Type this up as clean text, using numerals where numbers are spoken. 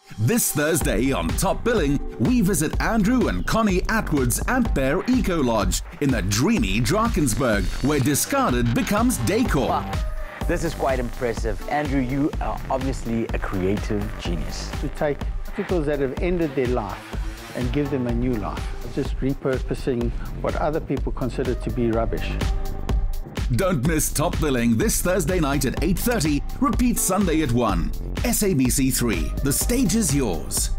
This Thursday on Top Billing, we visit Andrew and Connie Attwood's Antbear Eco Lodge in the dreamy Drakensberg, where discarded becomes decor. Wow. This is quite impressive. Andrew, you are obviously a creative genius. To take articles that have ended their life and give them a new life. Just repurposing what other people consider to be rubbish. Don't miss Top Billing this Thursday night at 8:30. Repeat Sunday at 1. SABC3. The stage is yours.